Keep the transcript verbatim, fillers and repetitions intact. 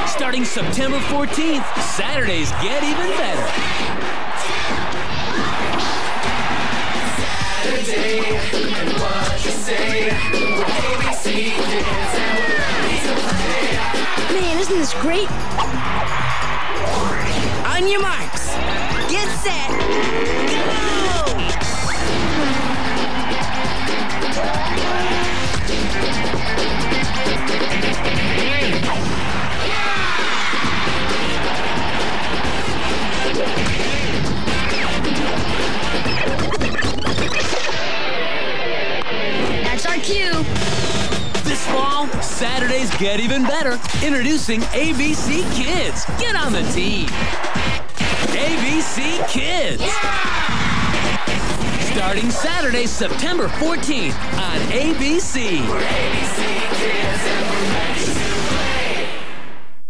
Starting September fourteenth, Saturdays get even better. Saturday, and what you say, we're A B C Kids and we're ready to play. Man, isn't this great? On your marks, get set, go! That's our cue. This fall, Saturdays get even better. Introducing A B C Kids. Get on the team. A B C Kids. Starting Saturday, September fourteenth on A B C. We're A B C Kids and we're ready.